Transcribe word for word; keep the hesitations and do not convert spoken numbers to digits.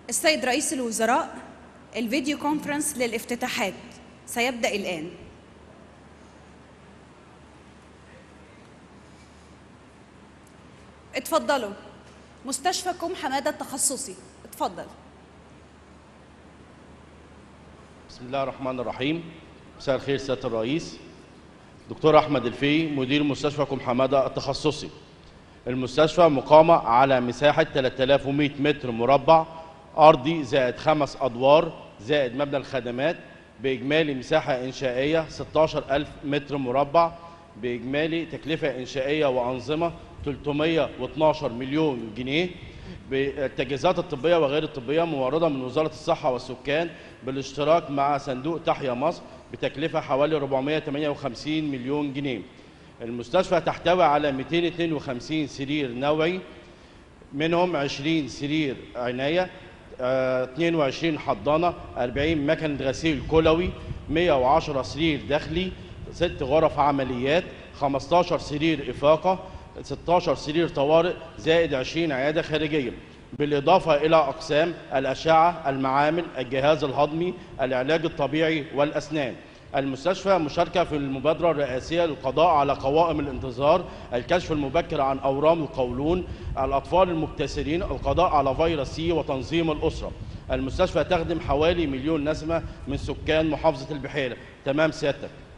السيد رئيس الوزراء، الفيديو كونفرنس للافتتاحات سيبدأ الآن. اتفضلوا. مستشفى كوم حمادة التخصصي، اتفضل. بسم الله الرحمن الرحيم. مساء الخير سيادة الرئيس. دكتور أحمد الفي، مدير مستشفى كوم حمادة التخصصي. المستشفى مقامة على مساحة ثلاثة آلاف ومئة متر مربع أرضي زائد خمس أدوار زائد مبنى الخدمات بإجمالي مساحة إنشائية ستة عشر ألف متر مربع بإجمالي تكلفة إنشائية وأنظمة ثلاثمئة واثني عشر مليون جنيه. بالتجهيزات الطبية وغير الطبية موردة من وزارة الصحة والسكان بالاشتراك مع صندوق تحيا مصر بتكلفة حوالي أربعمئة وثمانية وخمسين مليون جنيه. المستشفى تحتوي على مئتين واثنين وخمسين سرير نوعي، منهم عشرين سرير عناية، اثنين وعشرين حضانة، أربعين مكنة غسيل كلوي، مئة وعشرة سرير داخلي، ست غرف عمليات، خمسة عشر سرير إفاقة، ستة عشر سرير طوارئ، زائد عشرين عيادة خارجية، بالإضافة إلى أقسام الأشعة، المعامل، الجهاز الهضمي، العلاج الطبيعي والأسنان. المستشفى مشاركة في المبادرة الرئاسية للقضاء على قوائم الانتظار، الكشف المبكر عن أورام القولون، الأطفال المبتسرين، القضاء على فيروس سي، وتنظيم الأسرة. المستشفى تخدم حوالي مليون نسمة من سكان محافظة البحيرة. تمام سيادتك.